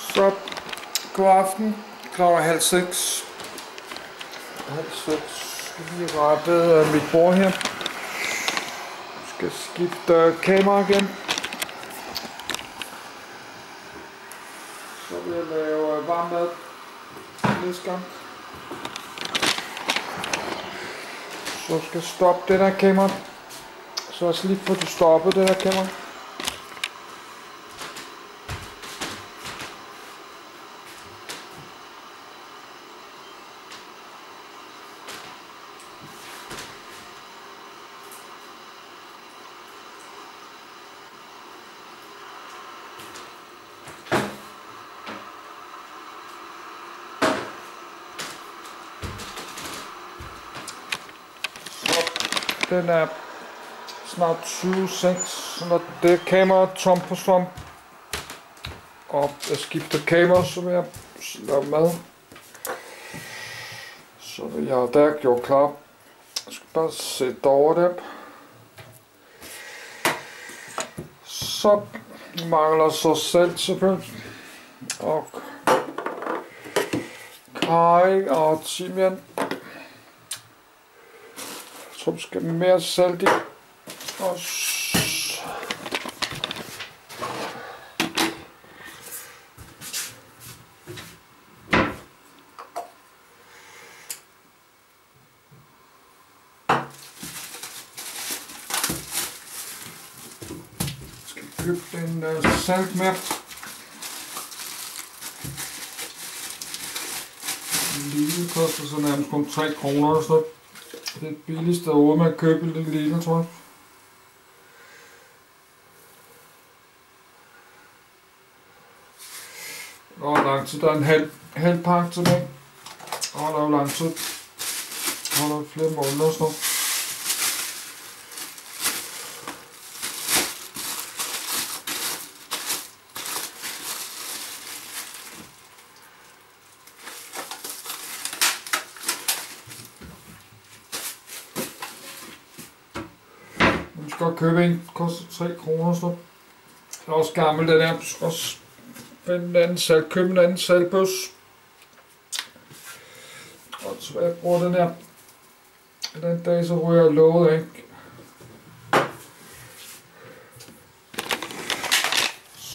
Så god aften, klokken 5:30. Skal lige rette mit bord her. Skal skifte kamera igen. Så vil jeg lave varm mad næste gang. Så skal jeg stoppe det der kamera. Så jeg skal lige få det stoppet, det der kamera. Den er snart 20:06, så når det kamera er tom på strøm, og jeg skifter kamera, så vil jeg lave mad. Så vil jeg der gjort klar. Jeg skal bare sætte over det. Så mangler så salt selvfølgelig, og karry og timian. Jeg tror, vi skal mere salt i. Og skal købe en salt med. En lille koster så nærmest kun 3 kroner eller sådan. Det er det billigste derude, man kan købe en lille, tror jeg. Og lang tid, der er en halv pakke tilbage. Og der er jo lang tid. Og der er flere måneder og sådan noget. Man skal godt købe en, koster 3 kroner så. Den er også gammel, den her. Også finde en anden salt, købe en anden saltbøs. Og så jeg bruger den her. Den dag så ryger jeg låget, ikke?